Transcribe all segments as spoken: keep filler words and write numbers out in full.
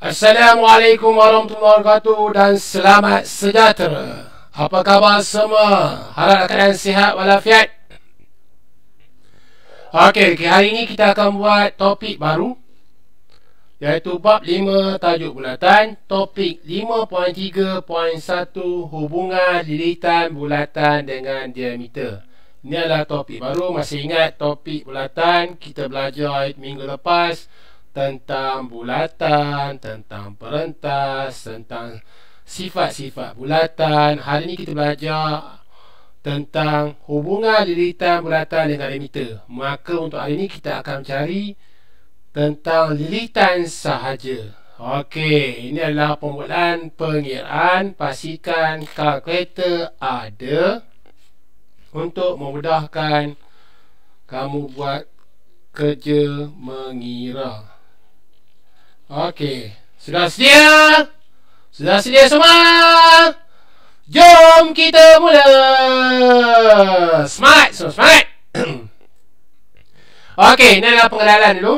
Assalamualaikum warahmatullahi wabarakatuh dan selamat sejahtera. Apa khabar semua? Harap keadaan sihat walafiat. Okey, okay, hari ini kita akan buat topik baru, iaitu bab lima tajuk bulatan, topik lima titik tiga titik satu hubungan lilitan bulatan dengan diameter. Ini adalah topik baru. Masih ingat topik bulatan kita belajar minggu lepas tentang bulatan, tentang perentas, tentang sifat-sifat bulatan. Hari ini kita belajar tentang hubungan lilitan bulatan dengan diameter. Maka untuk hari ini kita akan mencari tentang lilitan sahaja. Okey, ini adalah permulaan pengiraan. Pastikan kalkulator ada untuk memudahkan kamu buat kerja mengira. Okey, sudah sedia? Sudah sedia semua? Jom kita mula. Semangat, semua semangat. Okey, ini adalah pengenalan dulu.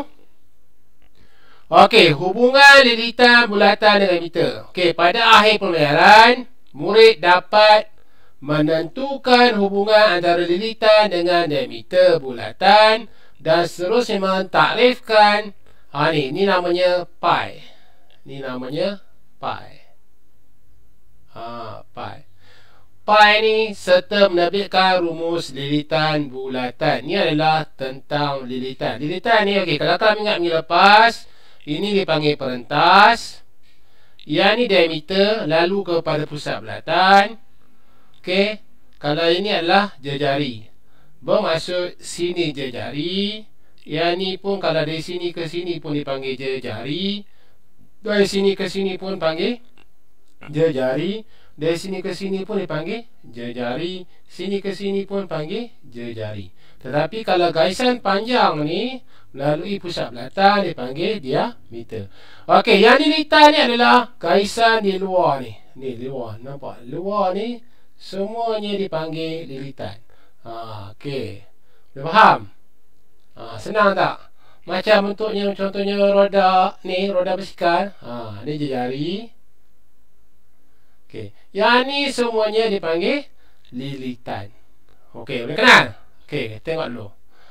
Okey, hubungan lilitan bulatan dengan meter. Okey, pada akhir pembelajaran, murid dapat menentukan hubungan antara lilitan dengan diameter bulatan dan seterusnya mentakrifkan. Ha ni, ni namanya pi. Ni namanya pi. Ha, pi. Pi ni serta menerbitkan rumus lilitan bulatan. Ni adalah tentang lilitan. Lilitan ni, okey, kalau kamu ingat minggu lepas, ini dipanggil perentas. Yang ni diameter, lalu kepada pusat bulatan. Okey, kalau ini adalah jejari. Bermaksud sini jejari. Yang ni pun kalau dari sini ke sini pun dipanggil jejari. Dari sini ke sini pun panggil jejari. Dari sini ke sini pun dipanggil jejari. Sini ke sini pun panggil jejari. Tetapi kalau gaisan panjang ni melalui pusat bulatan dipanggil diameter. Okey, yang ni lilitan ni adalah gaisan di luar ni. Ni luar, nampak? Luar ni semuanya dipanggil lilitan. Ha, okey. Boleh faham? Ha, senang tak? Macam bentuknya, contohnya roda ni, roda basikal. Ha, ni jejari. Okey. Yang ni semuanya dipanggil lilitan. Okey, boleh kenal? Okey, tengok dulu.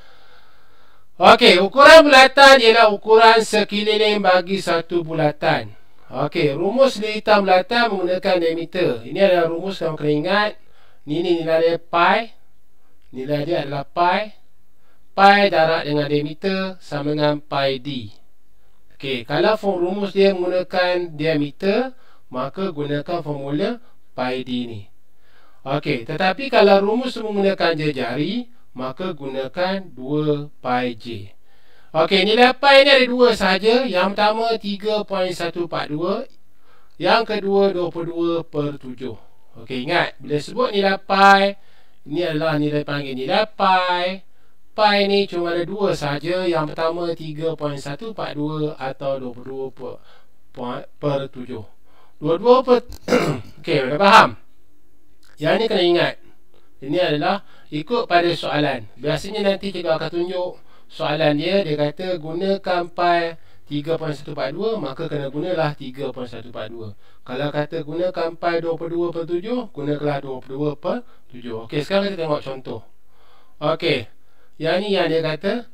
Okey, ukuran bulatan ialah ukuran sekeliling bagi satu bulatan. Okey, rumus lilitan bulatan menggunakan diameter. Ini adalah rumus yang kena ingat. Ini, ini nilai dia pi. Nilai dia adalah pi. Pi darab dengan diameter sama dengan pi d. Okey, kalau rumus dia menggunakan diameter, maka gunakan formula pi d ni. Okey, tetapi kalau rumus menggunakan jejari, maka gunakan dua pi j. Okey, nilai pi ni ada dua sahaja. Yang pertama tiga titik satu empat dua. Yang kedua dua puluh dua per tujuh. Okey, ingat bila sebut nilai pi, ini adalah nilai panggil nilai pi. Pi ni cuma ada dua sahaja. Yang pertama tiga titik satu empat dua atau dua puluh dua per tujuh. dua puluh dua per okey, dah faham? Yang ni kena ingat. Ini adalah ikut pada soalan. Biasanya nanti cikgu akan tunjuk soalan dia. Dia kata gunakan pi tiga titik satu empat dua, maka kena gunalah tiga titik satu empat dua. Kalau kata gunakan pi dua puluh dua per tujuh, gunakanlah dua puluh dua per tujuh. Okey, sekarang kita tengok contoh. Okey, yang ni yang dia kata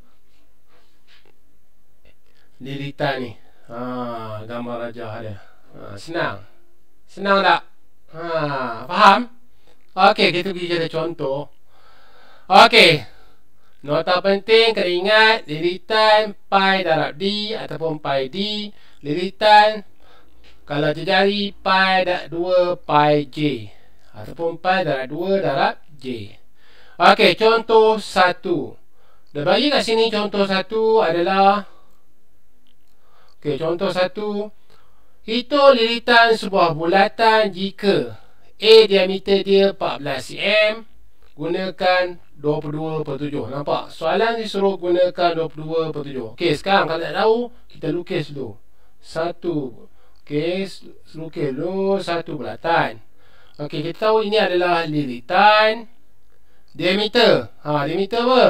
lilitan ni. Ha, gambar rajah dia. Ha, senang. Senang tak? Ha, faham? Okey, kita pergi jadi contoh. Okey, nota penting kena ingat lilitan pi darab d ataupun pi d. Lilitan kalau jejari pi darab dua pi j ataupun pi darab dua darab j. Okey, contoh satu. Dah bagi kat sini contoh satu adalah, okey, contoh satu. Hitung lilitan sebuah bulatan jika A diameter dia empat belas sentimeter, gunakan dua puluh dua per tujuh. Nampak? Soalan disuruh gunakan dua puluh dua per tujuh. Okey, sekarang kalau tak tahu, kita lukis dulu. Satu. Okey, lukis dulu satu bulatan. Okey, kita tahu ini adalah lilitan. Diameter. Ha, diameter apa?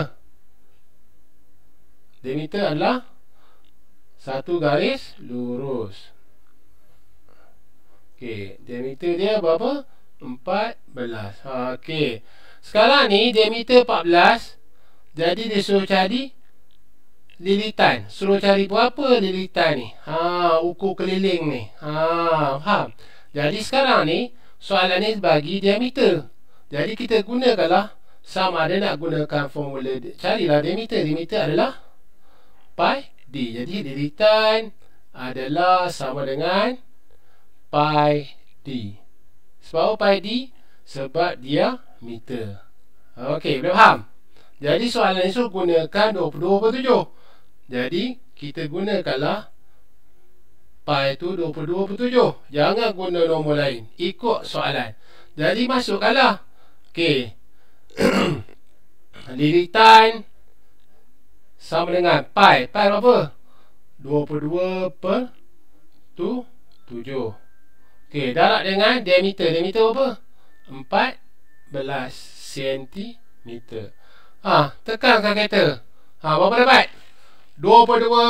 Diameter adalah satu garis lurus. Okey, diameter dia berapa? empat belas. Okey. Sekarang ni diameter empat belas. Jadi dia suruh cari lilitan. Suruh cari berapa lilitan ni? Ha, ukur keliling ni. Ha, faham? Jadi sekarang ni soalan ni bagi diameter. Jadi kita gunakanlah sama ada nak gunakan formula. Carilah diameter. Diameter adalah pi d. Jadi lilitan adalah sama dengan pi d. Sebab pi d? Sebab dia meter. Okey, boleh faham? Jadi soalan ni suruh gunakan dua puluh dua per tujuh. Jadi kita gunakanlah pi tu dua puluh dua per tujuh. Jangan guna nombor lain. Ikut soalan. Jadi masukkanlah. Okey. Lilitan sama dengan pi. Pi berapa? dua puluh dua per tujuh. Okey, darab dengan diameter. Diameter berapa? empat belas sentimeter. Ha, tekankan kereta. Ha, berapa dapat? dua puluh dua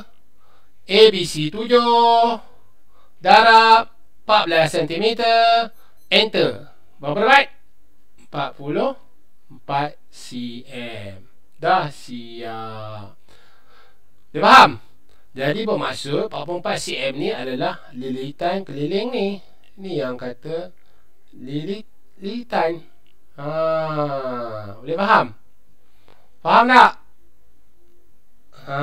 A B C tujuh darab empat belas sentimeter. Enter. Berapa dapat? empat puluh empat sentimeter. Dah siap. Dia faham? Jadi bermaksud empat puluh empat sentimeter ni adalah lilitan keliling ni. Ni yang kata lilit, lilitan. Ha, boleh faham? Faham tak? Ha.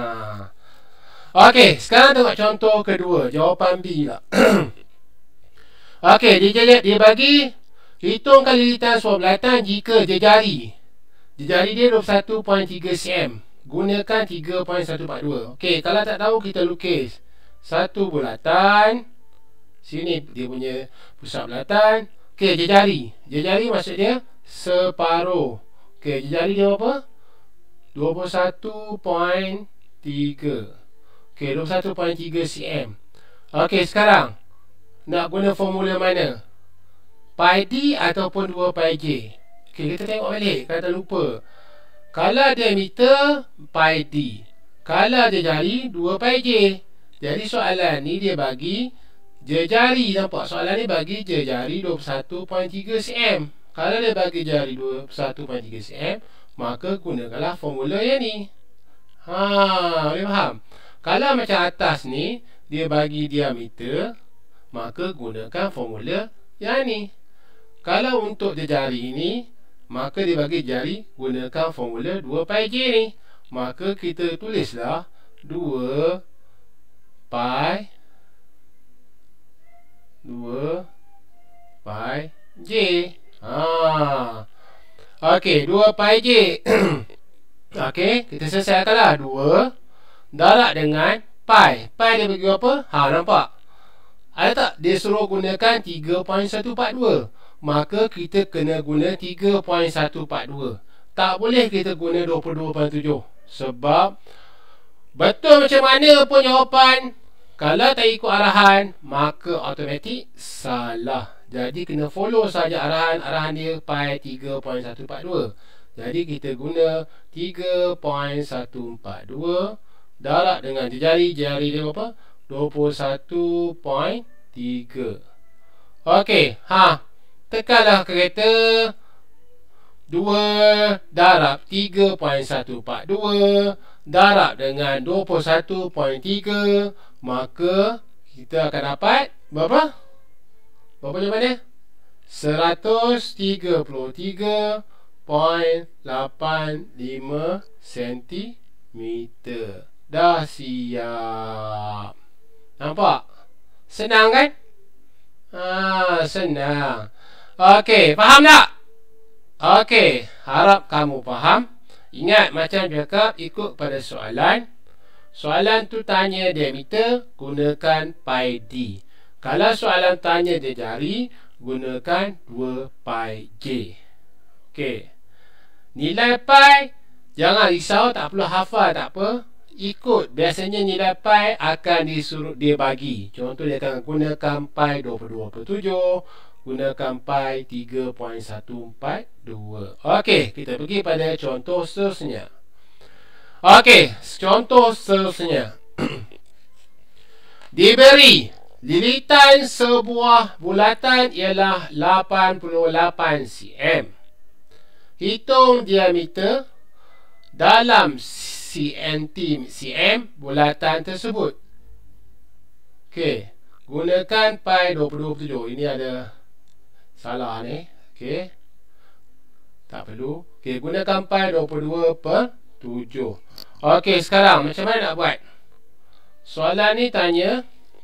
Okey, sekarang tengok contoh kedua. Jawapan B lah. Okey, dia, dia, dia bagi hitungkan lilitan sebuah bulatan jika jejari. Jejari dia dua puluh satu perpuluhan tiga sentimeter. Gunakan tiga perpuluhan satu empat dua. Okey, kalau tak tahu kita lukis satu bulatan. Sini dia punya pusat bulatan. Okey, jejari. Jejari maksudnya separuh. Okey, jejari dia apa? dua puluh satu perpuluhan tiga. Okey, dua puluh satu perpuluhan tiga sentimeter. Okey, sekarang nak guna formula mana? Pi d ataupun dua pi j. Okey, kita tengok balik. Kata lupa. Kalau diameter pi d. Kalau jejari dua pi j. Jadi soalan ni dia bagi jejari. Nampak soalan ni bagi jejari dua puluh satu perpuluhan tiga sentimeter. Kalau dia bagi jari dua puluh satu perpuluhan tiga sentimeter, maka gunakanlah formula yang ni. Ha, boleh faham? Kalau macam atas ni dia bagi diameter, maka gunakan formula yang ni. Kalau untuk jejari ni, maka dia bagi jari, gunakan formula dua pi j ni. Maka kita tulislah dua pi dua pi j. Ha. Okey, dua pi j. Okey, kita selesaikanlah. dua darab dengan pi. Pi dia bagi apa? Ha, nampak? Ada tak? Dia suruh gunakan tiga perpuluhan satu empat dua. Maka kita kena guna tiga perpuluhan satu empat dua. Tak boleh kita guna dua puluh dua perpuluhan tujuh. Sebab betul macam mana pun jawapan, kalau tak ikut arahan, maka automatik salah. Jadi kena follow saja arahan. Arahan dia pi tiga perpuluhan satu empat dua. Jadi kita guna tiga perpuluhan satu empat dua darab dengan jejari. Jejari dia apa? dua puluh satu perpuluhan tiga. Okey, ha. Tekanlah kereta. dua darab tiga perpuluhan satu empat dua darab dengan dua puluh satu perpuluhan tiga. Maka kita akan dapat berapa? Berapa jawapannya? seratus tiga puluh tiga perpuluhan lapan lima sentimeter. Dah siap. Nampak? Senang kan? Ha, senang. Okey, faham tak? Okey, harap kamu faham. Ingat macam cakap, ikut pada soalan. Soalan tu tanya diameter, gunakan pi d. Kalau soalan tanya jejari, gunakan dua pi j. Okey. Nilai pi, jangan risau, tak perlu hafal, tak apa. Ikut. Biasanya nilai pi akan disuruh dia bagi. Contoh dia akan gunakan pi dua puluh dua per tujuh, gunakan pi tiga perpuluhan satu empat dua. Okey, kita pergi pada contoh seterusnya. Okey, contoh seterusnya. Diberi lilitan sebuah bulatan ialah lapan puluh lapan sentimeter. Hitung diameter dalam cm bulatan tersebut. Okey, gunakan pi dua puluh dua per tujuh. Ini ada salah ni. Okey, tak perlu. Okey, gunakan pi dua puluh dua per tujuh. Okey, sekarang macam mana nak buat? Soalan ni tanya,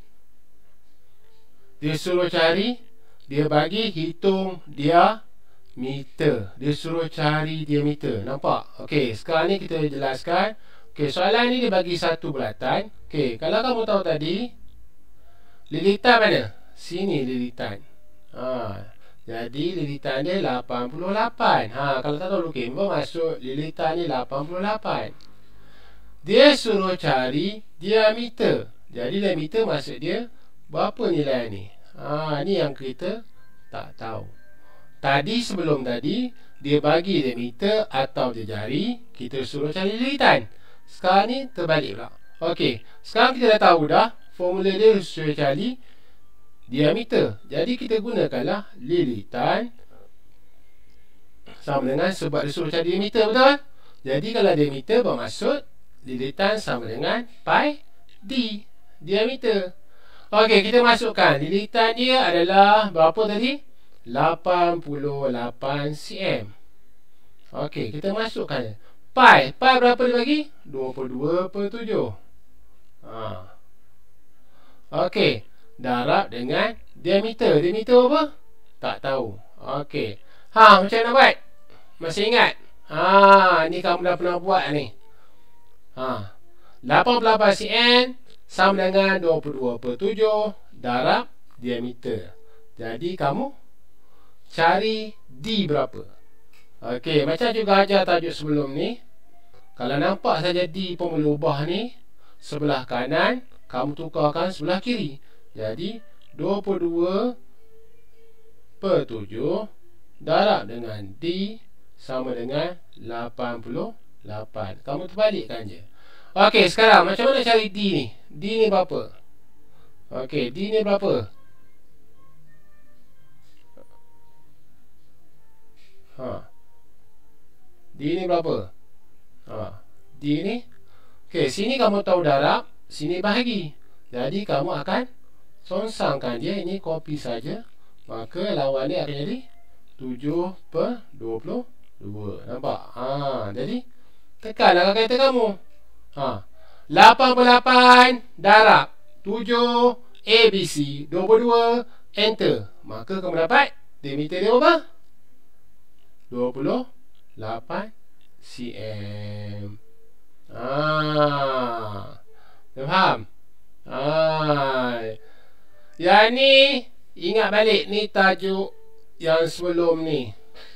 dia suruh cari, dia bagi hitung diameter. Dia suruh cari diameter. Nampak? Okey, sekarang ni kita jelaskan. Okey, soalan ni dia bagi satu bulatan. Okey, kalau kamu tahu tadi, lilitan mana? Sini lilitan. Ha, jadi lilitan dia lapan puluh lapan. Ha, kalau tak tahu lukis, bermaksud lilitan ni lapan puluh lapan. Dia suruh cari diameter. Jadi diameter maksud dia berapa nilai ni? Ha, ni yang kita tak tahu. Tadi sebelum tadi dia bagi diameter atau jari, kita suruh cari lilitan. Sekarang ni terbalik pula. Okey, sekarang kita dah tahu dah formula dia suruh cari diameter. Jadi kita gunakanlah lilitan sama dengan, sebab dia suruh cari diameter, betul? Jadi kalau diameter bermaksud lilitan sama dengan pi d, diameter. Okey, kita masukkan lilitan dia adalah berapa tadi? lapan puluh lapan sentimeter. Okey, kita masukkan pi. Pi berapa dia bagi? dua puluh dua per tujuh. Ha. Okey, darab dengan diameter. Diameter apa? Tak tahu. Okey. Ha, macam mana buat? Masih ingat? Ha, ni kamu dah pernah buat ni. Ha, lapan puluh lapan sentimeter sama dengan dua puluh dua per tujuh darab diameter. Jadi kamu cari D berapa. Okey, macam juga ajar tajuk sebelum ni. Kalau nampak saja D pun boleh ubah ni, sebelah kanan kamu tukarkan sebelah kiri. Jadi dua puluh dua per tujuh darab dengan D sama dengan lapan puluh lapan. Kamu terbalikkan je. Okey, sekarang macam mana cari D ni? D ni berapa? Okey, D ni berapa? Ha. D ni berapa? Ha. D ni. Okey, sini kamu tahu darab, sini bahagi. Jadi kamu akan songsangkan dia, ini kopi saja. Maka lawan ni akan jadi tujuh per dua puluh dua. Nampak? Ha, jadi tekanlah kalkulator kamu. Ha. lapan puluh lapan darab tujuh A B C dua puluh dua, enter. Maka kamu dapat diameter dia berapa? dua puluh lapan sentimeter. Ah, faham? Ah, yang ni ingat balik, ni tajuk yang sebelum ni.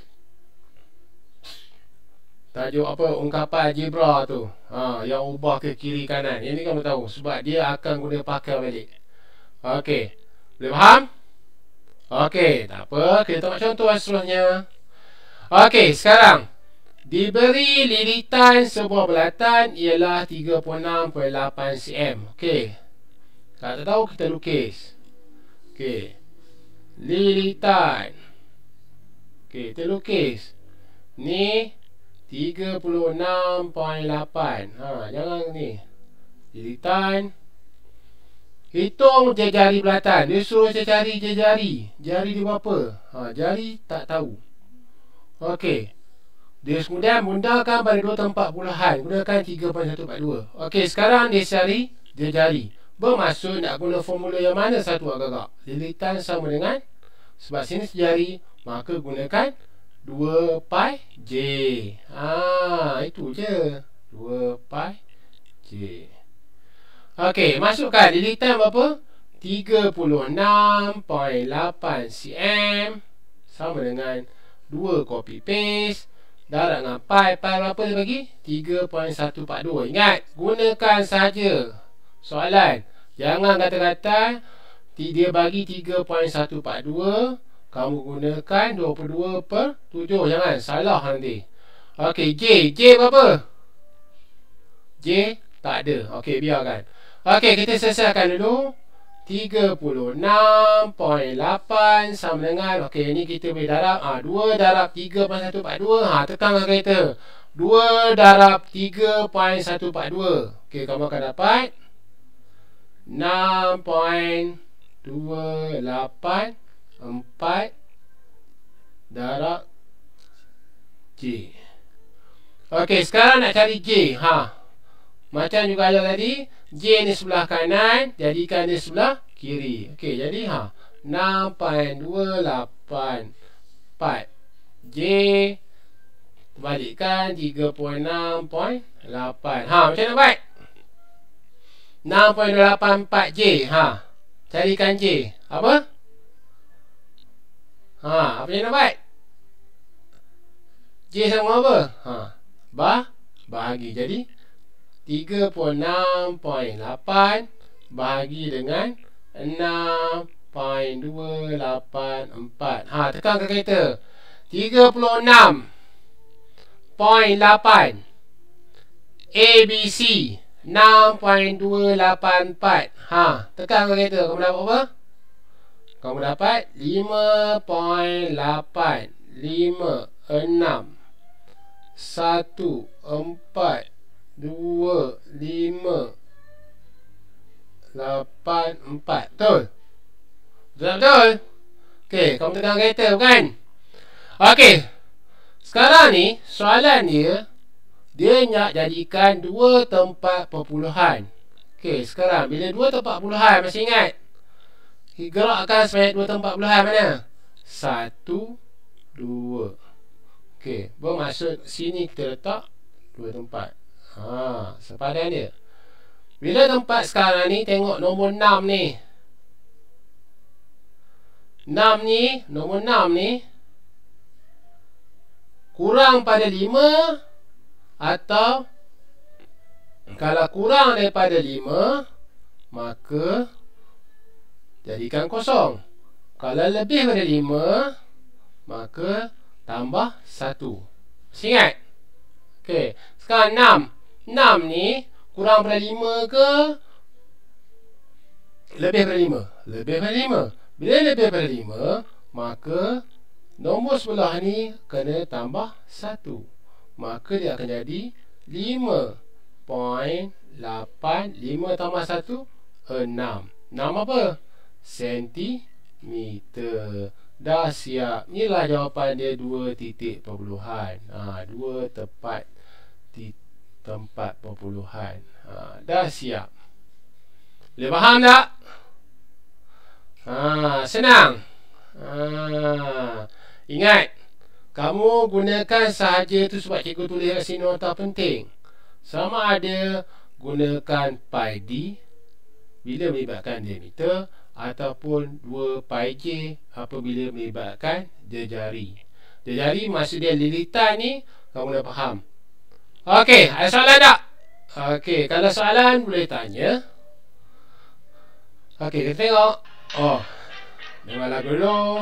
Tajuk apa? Ungkapan algebra tu. Ha, yang ubah ke kiri kanan. Yang ni kamu tahu sebab dia akan guna pakai balik. Okey. Boleh faham? Okey, tak apa. Kita tengok contoh seterusnya. Okey, sekarang diberi lilitan sebuah bulatan ialah tiga puluh enam per lapan sentimeter. Okey. Kalau tak tahu kita lukis. Okey. Lilitan. Okey, kita lukis. Ni tiga puluh enam per lapan. Ha, jangan ni. Lilitan. Hitung jari bulatan. Dia suruh saya cari jari. Jari dia berapa? Ha, jari tak tahu. Okey. Dia kemudian menggunakan pada dua tempat puluhan. Gunakan tiga koma satu empat dua. Okey, sekarang dia cari jari. Bermaksud nak guna formula yang mana satu agak-agak? Lilitan sama dengan, sebab sini sejari, maka gunakan dua pi J. Ah, itu je. dua pi J. Okey, masukkan lilitan berapa? tiga puluh enam per lapan sentimeter sama dengan dua copy paste darab dengan pi. Pi berapa dia bagi? tiga koma satu empat dua. Ingat, gunakan saja soalan. Jangan kata-kata dia bagi tiga koma satu empat dua, kamu gunakan dua puluh dua per tujuh. Jangan, salah nanti. Okey, J. J berapa? J tak ada. Okey, biarkan. Okey, kita selesaikan dulu. tiga puluh enam perpuluhan lapan sama dengan, okey, ni kita boleh darab, ha, dua darab tiga perpuluhan satu empat dua, ha, tekan kalkulator, dua darab tiga perpuluhan satu empat dua, okey, kamu akan dapat enam perpuluhan dua lapan empat darab J. Okey, sekarang nak cari J, ha, macam juga ajar tadi, J ni sebelah kanan, jadikan dia sebelah kiri. Okey, jadi ha, enam perpuluhan dua lapan empat J balikkan tiga puluh enam perpuluhan lapan. Ha, macam nak buat? enam perpuluhan dua lapan empat J, ha, carikan J. Apa? Ha, apa yang nak buat? J sama apa? Ha, bah bahagi. Jadi tiga puluh enam perpuluhan lapan bahagi dengan enam perpuluhan dua lapan empat. Ha, tekan kalkulator. tiga puluh enam perpuluhan lapan A B C enam perpuluhan dua lapan empat. Ha, tekan kalkulator. Kamu dapat apa? Kamu dapat lima perpuluhan lapan lima enam satu empat dua lima lapan empat. Betul? Betul-betul? Okey, kamu tekan kereta bukan? Okey, sekarang ni soalan dia, dia nak jadikan dua tempat perpuluhan. Okey, sekarang bila dua tempat perpuluhan, masih ingat? Gerakkan sebanyak dua tempat perpuluhan mana? Satu, dua. Okey, bermaksud sini kita letak dua tempat. Ha, sepadan dia. Bila tempat sekarang ni, tengok nombor enam ni. enam ni, nombor enam ni kurang pada lima, atau kalau kurang daripada lima, maka jadikan kosong. Kalau lebih daripada lima, maka tambah satu. Masih ingat? Okey, sekarang enam. enam ni kurang daripada lima ke lebih daripada lima? Lebih daripada lima. Bila lebih daripada lima, maka nombor sebelah ni kena tambah satu. Maka dia akan jadi lima perpuluhan lapan. lima tambah satu, enam. enam apa? Sentimeter. Dah siap. Inilah jawapan dia, dua titik perpuluhan. Ha, dua tepat titik tempat perpuluhan. Ha, dah siap. Boleh faham tak? Ha, senang. Ha, ingat, kamu gunakan sahaja tu sebab cikgu tulis kat sini nota penting. Sama ada gunakan pi d bila melibatkan diameter, ataupun dua pi j apabila melibatkan jejari. Jejari maksud dia lilitan ni, kamu dah faham. Okey, ada soalan tak? Okey, kalau soalan boleh tanya. Okey, kita tengok. Oh, dengar lagu dulu.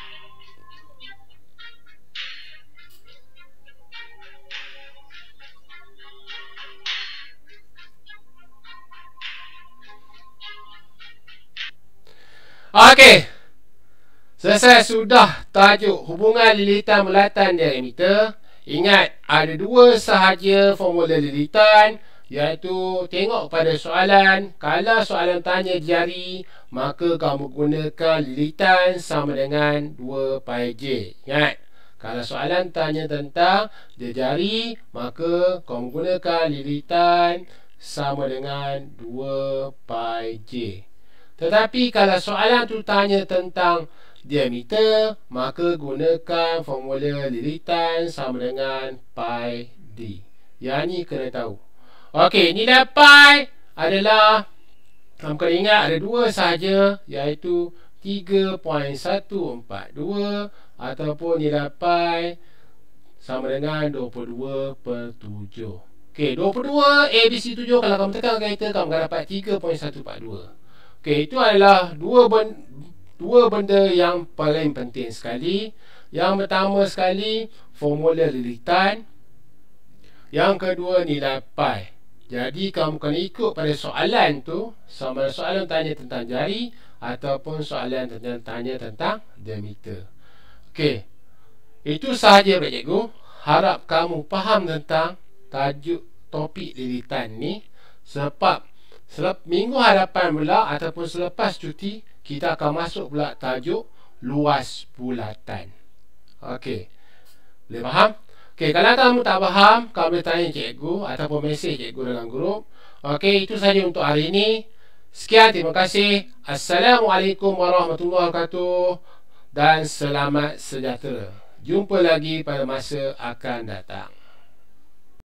Okey, selesai sudah tajuk hubungan lilitan bulatan diameter. Ingat, ada dua sahaja formula lilitan, iaitu tengok pada soalan. Kalau soalan tanya jari, maka kamu gunakan lilitan sama dengan dua pi j. Ingat, kalau soalan tanya tentang jejari, maka kamu gunakan lilitan sama dengan dua pi j. Tetapi kalau soalan tu tanya tentang diameter, maka gunakan formula lilitan sama dengan pi d. Yang ni kena tahu. Okey, nilai pi adalah, kamu kena ingat ada dua sahaja, iaitu tiga perpuluhan satu empat dua, ataupun nilai pi sama dengan dua puluh dua per tujuh. Okey, dua puluh dua A B C tujuh, kalau kamu tekan kalkulator, kamu akan dapat tiga perpuluhan satu empat dua. Okey, itu adalah dua benda, dua benda yang paling penting sekali. Yang pertama sekali, formula lilitan. Yang kedua, nilai pi. Jadi kamu kena ikut pada soalan tu, sama ada soalan tanya tentang jari ataupun soalan tentang tanya tentang diameter. Okey. Itu sahaja cikgu. Harap kamu faham tentang tajuk topik lilitan ni, sebab selep minggu hadapan pula ataupun selepas cuti kita akan masuk pula tajuk luas bulatan. Okey. Boleh faham? Okey, kalau kamu tak faham, kamu boleh tanya cikgu ataupun mesej cikgu dalam grup. Okey, itu saja untuk hari ini. Sekian, terima kasih. Assalamualaikum warahmatullahi wabarakatuh dan selamat sejahtera. Jumpa lagi pada masa akan datang.